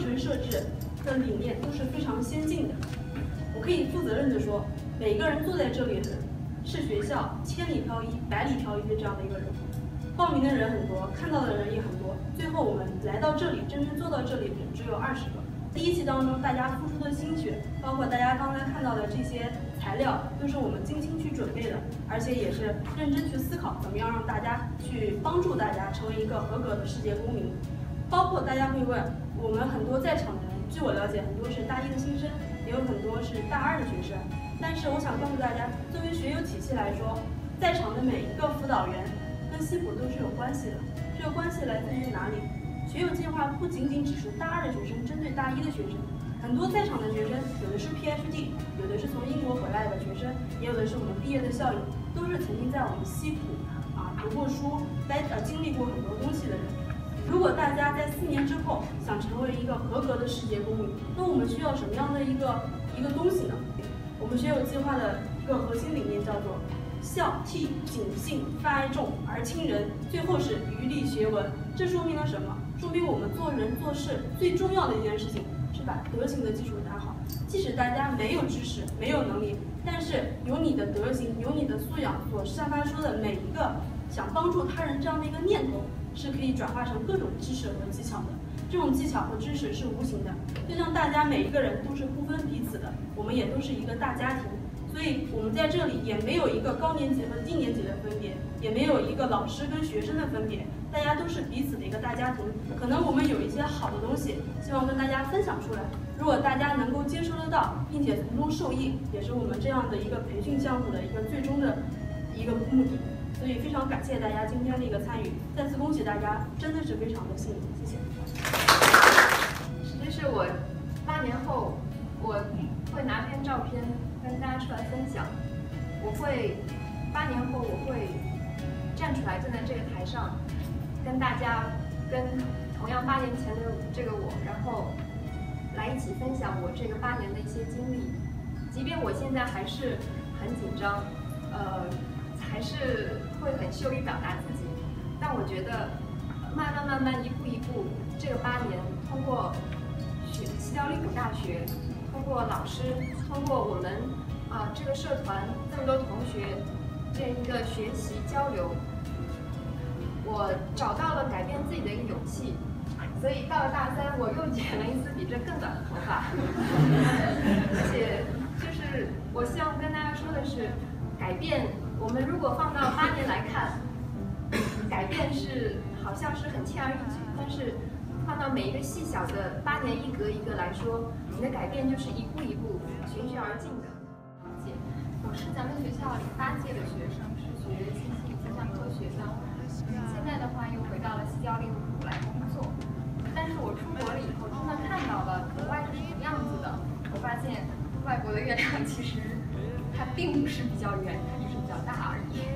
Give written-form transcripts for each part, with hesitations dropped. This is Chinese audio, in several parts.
程设置的理念都是非常先进的。我可以负责任的说，每个人坐在这里的人是学校千里挑一、百里挑一的这样的一个人。报名的人很多，看到的人也很多，最后我们来到这里，真正做到这里的人只有20个。第一期当中，大家付出的心血，包括大家刚才看到的这些材料，都是我们精心去准备的，而且也是认真去思考怎么样让大家去帮助大家成为一个合格的世界公民。包括大家会问，我们很多在场的人，据我了解，很多是大一的新生，也有很多是大2的学生。但是我想告诉大家，作为学友体系来说，在场的每一个辅导员跟西普都是有关系的。这个关系来自于哪里？学友计划不仅仅只是大2的学生针对大1的学生，很多在场的学生，有的是 PhD， 有的是从英国回来的学生，也有的是我们毕业的校友，都是曾经在我们西普读过书、经历过很多东西的人。如果大家在4年之后想成为一个合格的世界公民，那我们需要什么样的一个东西呢？我们学友计划的一个核心理念叫做孝悌谨信泛爱众而亲仁，最后是余力学文。这说明了什么？说明我们做人做事最重要的一件事情是把德行的基础打好。即使大家没有知识、没有能力，但是有你的德行、有你的素养所散发出的每一个想帮助他人这样的一个念头，是可以转化成各种知识和技巧的。这种技巧和知识是无形的，就像大家每一个人都是不分彼此的，我们也都是一个大家庭。所以我们在这里也没有一个高年级和低年级的分别，也没有一个老师跟学生的分别，大家都是彼此的一个大家庭。可能我们有一些好的东西，希望跟大家分享出来。如果大家能够接收得到，并且从中受益，也是我们这样的一个培训项目的一个最终的一个目的。所以非常感谢大家今天的一个参与，再次恭喜大家，真的是非常的幸运，谢谢。 这是我8年后，我会拿篇照片跟大家出来分享。我会8年后，我会站出来站在这个台上，跟大家，跟同样8年前的这个我，然后来一起分享我这个8年的一些经历。即便我现在还是很紧张，还是会很羞于表达自己，但我觉得慢慢一步一步，这个8年通过西交利普大学，通过老师，通过我们这个社团这么多同学这一个学习交流，我找到了改变自己的一个勇气。所以到了大3，我又剪了一次比这更短的头发，而且就是我希望跟大家说的是，改变我们如果放到8年来看，改变是好像是很轻而易举，但是放到每一个细小的8年一格一个来说，你的改变就是一步一步循序而进的。 我是咱们学校08届的学生，是学信息气象科学的。现在的话又回到了西交利普来工作。但是我出国了以后，真的看到了国外是什么样子的。我发现外国的月亮其实它并不是比较圆，它只是比较大而已。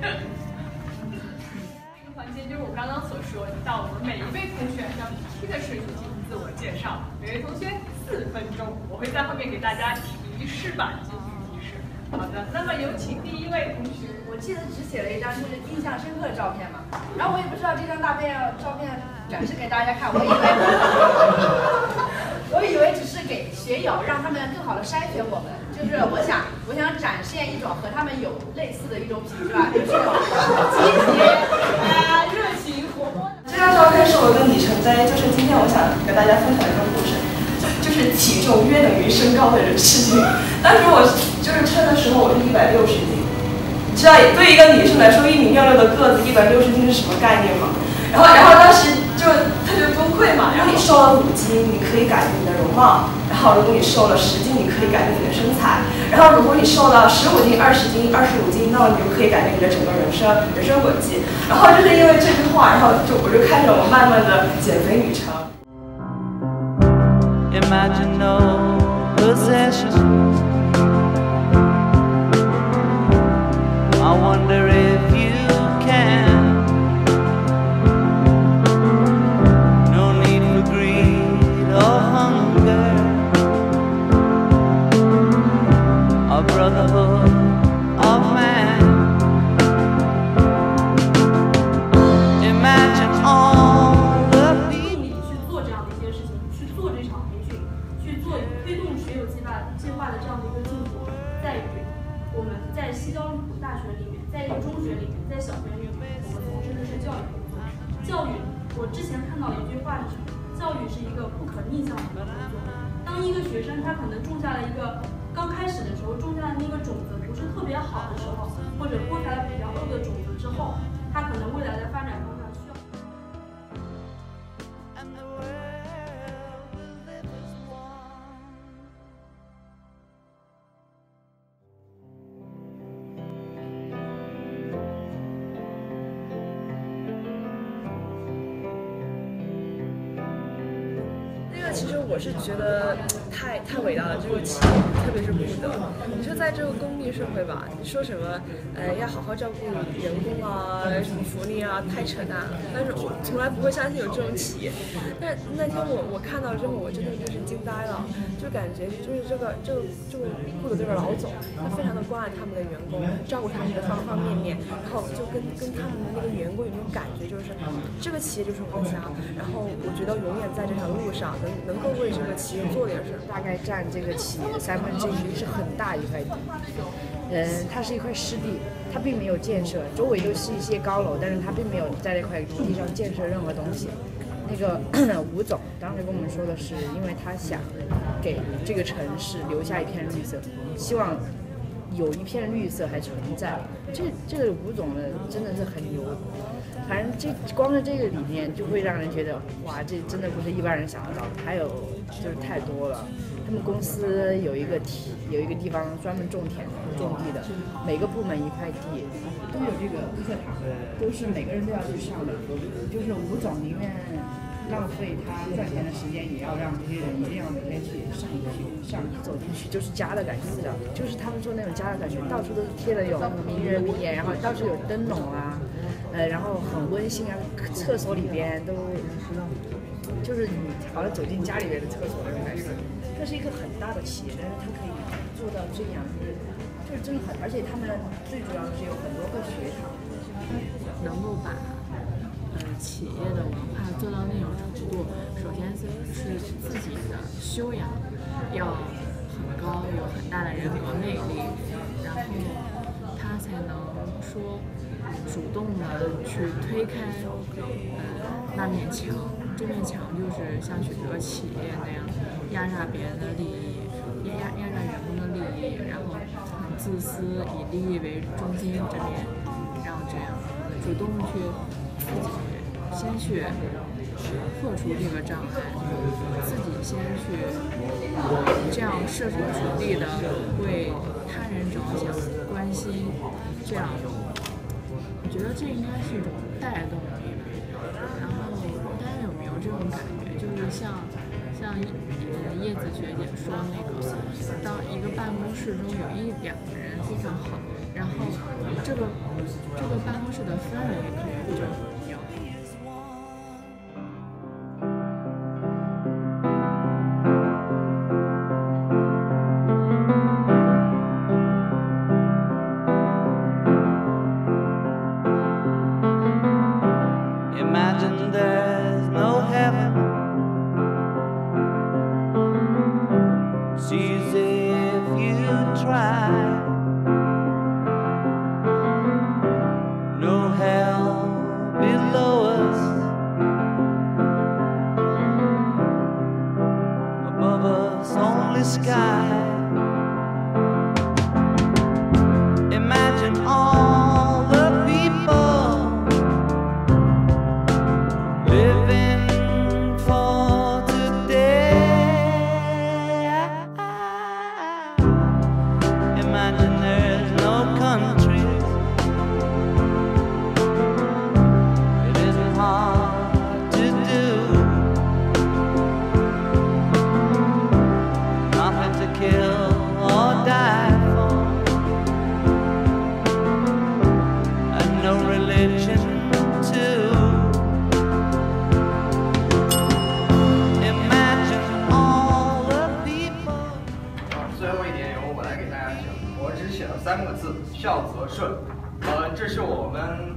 这个环节就是我刚刚所说的，到我们每一位同学按照笔梯的顺序进行自我介绍。每位同学4分钟，我会在后面给大家提示板进行提示。好的，那么有请第1位同学。 我记得只写了一张就是印象深刻的照片嘛，然后我也不知道这张照片展示给大家看，我以为只是给学友让他们更好的筛选我们，就是我想展现一种和他们有类似的一种品质吧，就是积极热情活泼。 这张照片是我跟李成飞，就是今天我想跟大家分享一个故事，就是体重约等于身高的事情。当时我就是称的时候，我是160斤。你知道，对一个女生来说，1米66的个子，160斤是什么概念吗？然后当时就特别崩溃嘛。然后你瘦了5斤，你可以改变你的容貌；然后如果你瘦了10斤，你可以改变你的身材；然后如果你瘦了15斤、20斤、25斤，那么你就可以改变你的整个人生轨迹。然后就是因为这句话，然后我就开始了我慢慢的减肥旅程。 Imagine no possession. I wonder if you can. No need for greed or hunger, or brotherhood of man. Imagine all the people. 你去做这样的一些事情，去做这场培训。 去推动学有计划的这样的一个进步，在于我们在西交利普大学里面，在一个中学里面，在小学里面，我们从事的是教育工作。教育，我之前看到的一句话是什么？教育是一个不可逆向的工作。当一个学生他可能种下了一个刚开始的时候种下的那个种子不是特别好的时候，或者播下了比较恶的种子之后，他可能未来的发展方向需要。 其实我是觉得太伟大了，这个企业，特别是穆德。你说在这个功利社会吧，你说什么要好好照顾员工啊，什么福利啊，太扯淡了。但是我从来不会相信有这种企业。但那天我看到之后，我真的就是惊呆了，就感觉就是这个穆德这个老总，他非常的关爱他们的员工，照顾他们的方方面面，然后就跟他们的那个员工有那种感觉，就是这个企业就是我家。然后我觉得永远在这条路上能够为这个企业做点事， 大概占这个企业的1/3，是很大一块地。它是一块湿地，它并没有建设，周围都是一些高楼，但是它并没有在这块地上建设任何东西。那个吴总当时跟我们说的是，因为他想给这个城市留下一片绿色，希望有一片绿色还存在。这个吴总呢，真的是很牛。反正光是这个理念就会让人觉得，哇，这真的不是一般人想得到的。还有就是太多了，他们公司有一个地方专门种地的，每个部门一块地都有这个绿色塔，都是每个人都要去上的。就是吴总宁愿浪费他赚钱的时间，也要让这些人一定要每天去走进去，就是家的感觉，就是他们说那种家的感觉，到处都是贴的有名人名言，然后到处有灯笼啊。然后很温馨啊，厕所里边都就是你好像走进家里边的厕所那种感觉。这是一个很大的企业，但是它可以做到这样，就是真的很，而且他们最主要的是有很多个学堂， 能够把企业的文化做到那种程度，首先是自己的修养要很高，有很大的人格魅力，然后他才能说主动的去推开那面墙，这面墙就是像许多企业那样压榨别人的利益，压榨员工的利益，然后很自私，以利益为中心这边，然后这样主动去自己先去破除这个障碍，自己先去这样设身处地的为他人着想，关心，这样我觉得这应该是一种带动力。然后大家有没有这种感觉，就是像叶子学姐说那个，当一个办公室中有1-2个人非常好，然后这个办公室的氛围可能就不一样。 Imagine there's no heaven. It's easy if you try. No hell below us. Above us only sky. Imagine all the people living for today. Imagine there's no countries. It isn't hard to do. Nothing to kill or die for, and no religion too. Imagine all the people. 最后一点由我来给大家讲，我只写了3个字：孝则顺。这是我们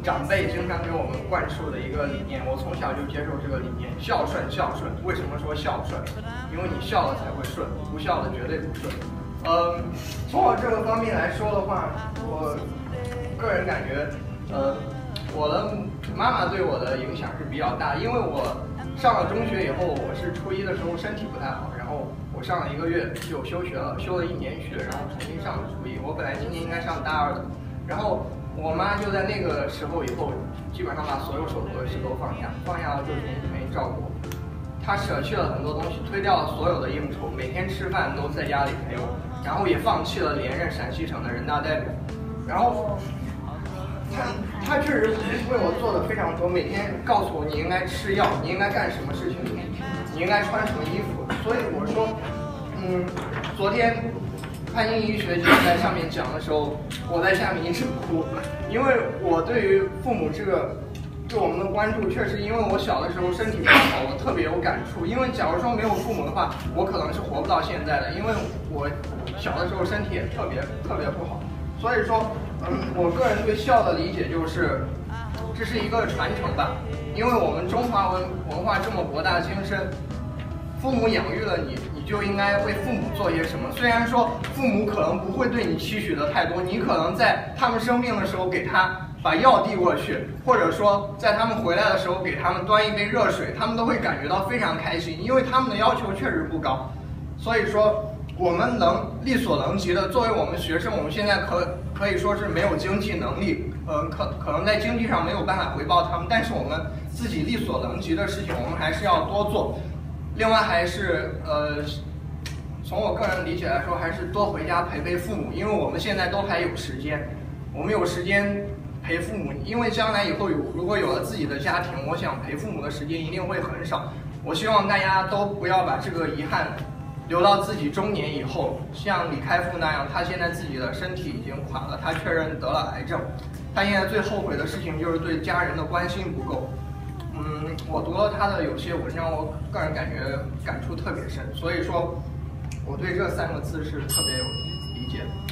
长辈经常给我们灌输的一个理念，我从小就接受这个理念，孝顺孝顺。为什么说孝顺？因为你孝了才会顺，不孝的绝对不顺。从我这个方面来说的话，我个人感觉，我的妈妈对我的影响是比较大，因为我上了中学以后，我是初一的时候身体不太好，然后我上了1个月就休学了，休了1年学，然后重新上了初一。我本来今年应该上大2的，然后我妈就在那个时候以后，基本上把所有手头的事都放下了，就全心照顾我。她舍弃了很多东西，推掉了所有的应酬，每天吃饭都在家里陪我，然后也放弃了连任陕西省的人大代表。然后他确实为我做的非常多，每天告诉我你应该吃药，你应该干什么事情，你应该穿什么衣服。所以我说，昨天潘英医学姐在上面讲的时候，我在下面一直哭，因为我对于父母这个对我们的关注，确实因为我小的时候身体不好，我特别有感触。因为假如说没有父母的话，我可能是活不到现在的，因为我小的时候身体也特别不好。所以说，我个人对孝的理解就是，这是一个传承吧。因为我们中华文化这么博大精深，父母养育了你，你就应该为父母做些什么。虽然说父母可能不会对你期许的太多，你可能在他们生病的时候给他把药递过去，或者说在他们回来的时候给他们端一杯热水，他们都会感觉到非常开心，因为他们的要求确实不高。所以说，我们能力所能及的，作为我们学生，我们现在可以说是没有经济能力，可能在经济上没有办法回报他们，但是我们自己力所能及的事情，我们还是要多做。另外还是从我个人理解来说，还是多回家陪父母，因为我们现在都还有时间，我们有时间陪父母，因为将来以后如果有了自己的家庭，我想陪父母的时间一定会很少。我希望大家都不要把这个遗憾留到自己中年以后，像李开复那样，他现在自己的身体已经垮了，他确认得了癌症，他现在最后悔的事情就是对家人的关心不够。我读了他的有些文章，我个人感触特别深，所以说我对这3个字是特别有理解的。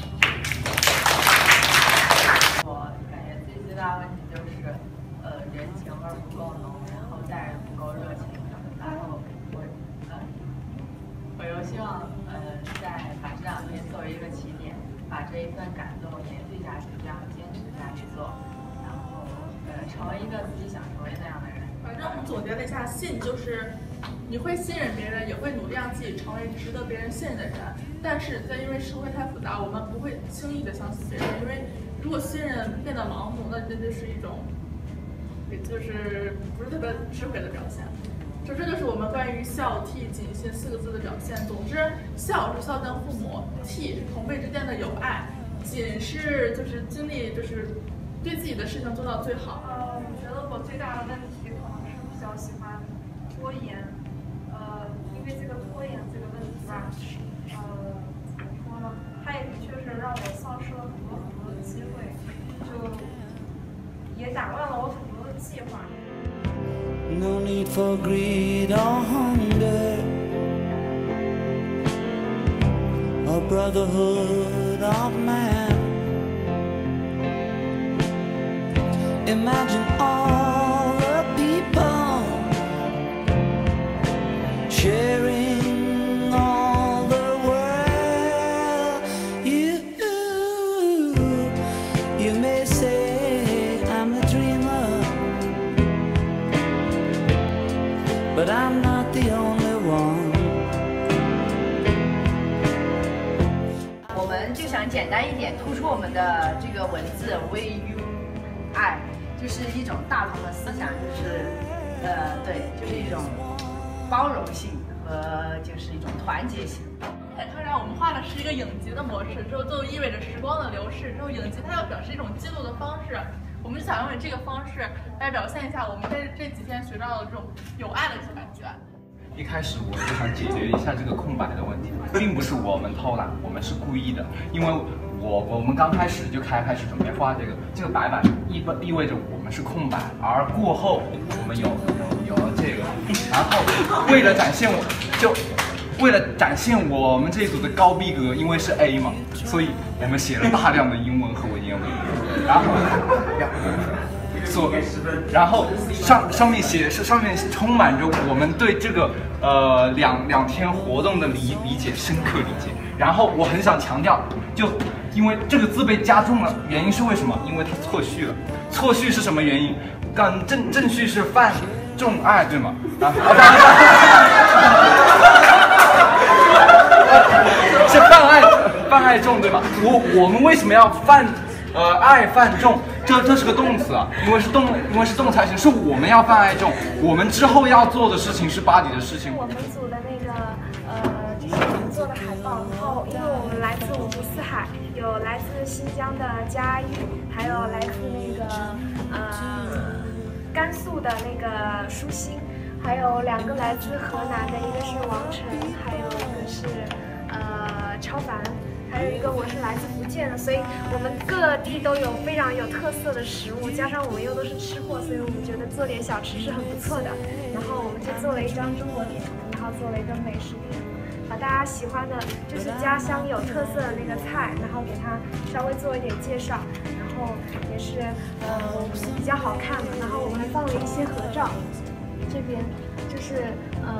我感觉最大的问题就是人情味不够浓，然后待人不够热情，然后我又希望在把这2天作为一个起点，把这一份感动延续下去，这样坚持下去做，然后成为一个自己想成为那样的人。 反正我们总结了一下，信就是你会信任别人，也会努力让自己成为值得别人信任的人。但是因为社会太复杂，我们不会轻易的相信别人，因为如果信任变得盲目，那就是一种，就是不是特别智慧的表现。这就是我们关于孝悌谨信4个字的表现。总之，孝是孝敬父母，悌是同辈之间的友爱，谨是就是尽力就是对自己的事情做到最好。 我觉得我最大的问题可能是比较喜欢拖延，因为这个拖延这个问题吧，怎么说呢？它也的确是让我丧失了很多的机会，就也打乱了我很多的计划。 No need for greed or hunger, a brotherhood of man. Imagine all the people sharing all the world. You may say I'm a dreamer, but I'm not the only one. 我们就想简单一点突出我们的这个文字 ，We You I， 就是一种大同的思想，就是对，就是一种包容性和就是一种团结性。 当然，我们画的是一个影集的模式，就意味着时光的流逝。之后，影集它要表示一种记录的方式，我们就想用这个方式来表现一下我们这几天学到的这种有爱的感觉。 一开始我就想解决一下这个空白的问题，并不是我们偷懒，我们是故意的，因为我们刚开始就开始准备画这个白板，意味着我们是空白，而过后我们有了这个，然后为了展现我们这一组的高逼格，因为是 A 嘛，所以我们写了大量的英文和文言文，然后所，然后上面充满着我们对这个两天活动的理解，深刻理解。然后我很想强调，就因为这个字被加重了，原因是为什么？因为它错序了。错序是什么原因？正序是泛重爱，对吗？是泛爱重，对吧？我们为什么要爱泛重？这是个动词啊，因为是动才行，是我们要泛爱重。我们之后要做的事情是巴黎的事情。 我们组的那个就是我们做的海报，然后因为我们来自五湖四海，有来自新疆的嘉义，还有来自那个甘肃的那个舒心，还有2个来自河南的，一个是王晨，还有一个是超凡。还有一个我是来自福建的，所以我们各地都有非常有特色的食物，加上我们又都是吃货，所以我们觉得做点小吃是很不错的。然后我们就做了一张中国地图，然后做了一个美食地图，把大家喜欢的就是家乡有特色的那个菜，然后给它稍微做一点介绍，然后也是比较好看的。然后我们还放了一些合照，这边就是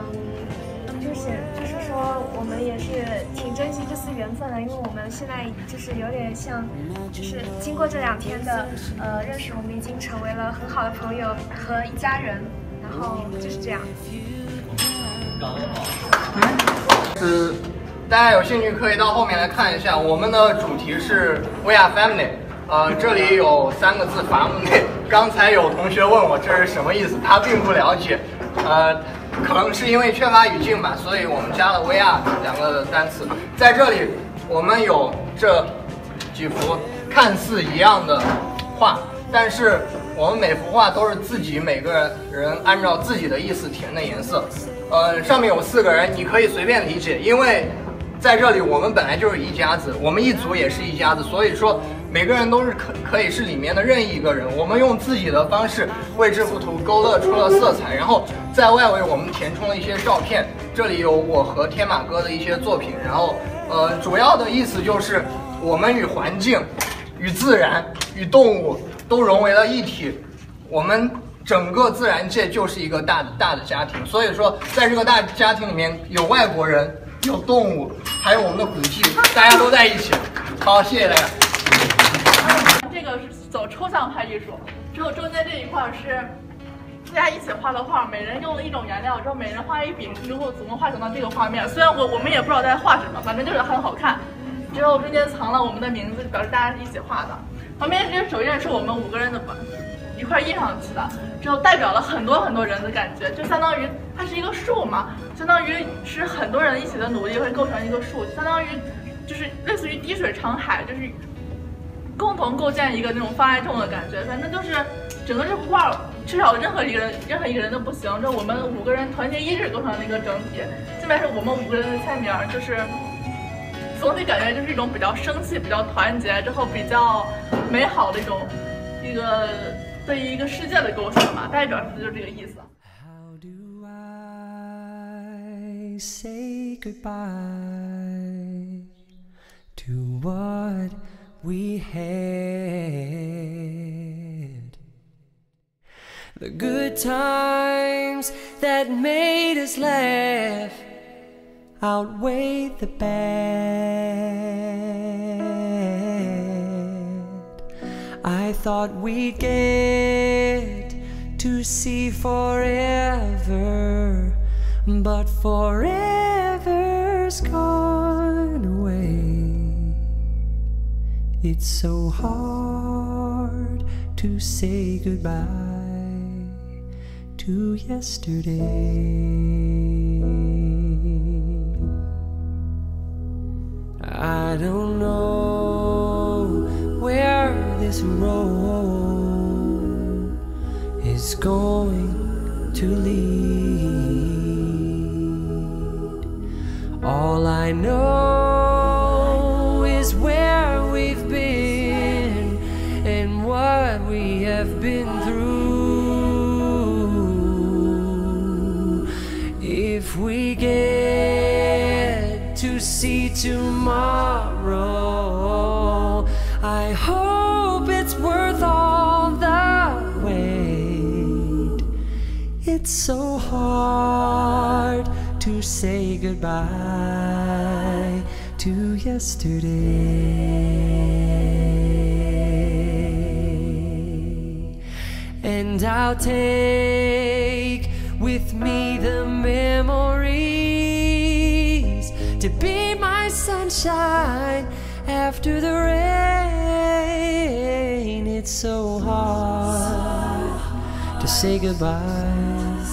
就是说，我们也是挺珍惜这次缘分的，因为我们现在就是有点像，就是经过这2天的认识，我们已经成为了很好的朋友和一家人，然后就是这样。 大家有兴趣可以到后面来看一下，我们的主题是 We are family。这里有3个字family。刚才有同学问我这是什么意思，他并不了解。可能是因为缺乏语境吧，所以我们加了 VR 2个单词。在这里，我们有这几幅看似一样的画，但是我们每幅画都是每个人按照自己的意思填的颜色。上面有4个人，你可以随便理解，因为在这里我们本来就是一家子，我们一组也是一家子，所以说每个人都是可以是里面的任意一个人。我们用自己的方式为这幅图勾勒出了色彩，然后在外围我们填充了一些照片。这里有我和天马哥的一些作品，然后主要的意思就是我们与环境、与自然、与动物都融为了一体。我们整个自然界就是一个大的家庭，所以说在这个大家庭里面有外国人、有动物，还有我们的古迹，大家都在一起。好，谢谢大家。 这个是走抽象派艺术，之后中间这一块是大家一起画的画，每人用了一种颜料，之后每人画一笔，之后总共画成了这个画面。虽然我们也不知道在画什么，反正就是很好看。之后中间藏了我们的名字，表示大家是一起画的。旁边这个手印是我们5个人的一块印上去的，之后代表了很多人的感觉，就相当于它是一个树嘛，相当于是很多人一起的努力会构成一个树，相当于就是类似于滴水成海，就是共同构建一个那种泛爱众的感觉。反正就是整个这幅画缺少任何一个人都不行，就我们5个人团结一致构成了一个整体。这边是我们5个人的签名，就是总体感觉就是一种比较生气、比较团结之后比较美好的一个对于一个世界的构想嘛，大概表示的就是这个意思。 How do I say goodbye to what we had? The good times that made us laugh outweigh the bad. I thought we'd get to see forever, but forever's gone away. It's so hard to say goodbye to yesterday. I don't know where this road is going to lead. All I know is where we've been and what we have been through. If we get to see tomorrow, I hope it's worth all the wait. It's so hard to say goodbye to yesterday. And I'll take with me the memories to be my sunshine after the rain. It's so hard to say goodbye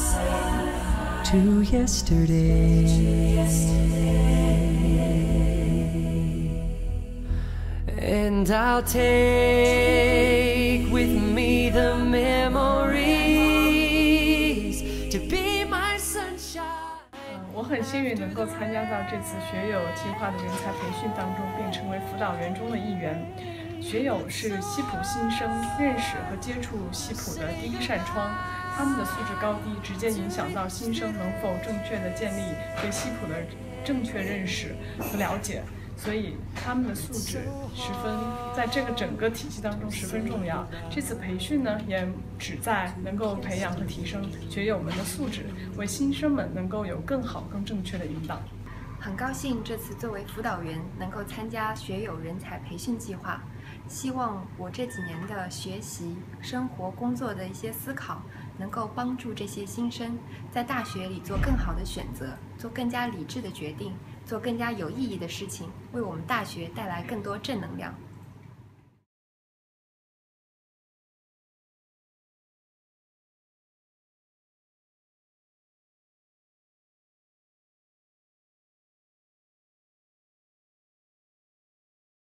to yesterday. And I'll take with me the memories to be my sunshine. 我很幸运能够参加到这次学友计划的人才培训当中，并成为辅导员中的一员。学友是西普新生认识和接触西普的第一扇窗，他们的素质高低直接影响到新生能否正确地建立对西普的正确认识和了解，所以他们的素质在这个整个体系当中十分重要。这次培训呢，也旨在能够培养和提升学友们的素质，为新生们能够有更好、更正确的引导。 很高兴这次作为辅导员能够参加学友人才培训计划，希望我这几年的学习、生活、工作的一些思考，能够帮助这些新生在大学里做更好的选择，做更加理智的决定，做更加有意义的事情，为我们大学带来更多正能量。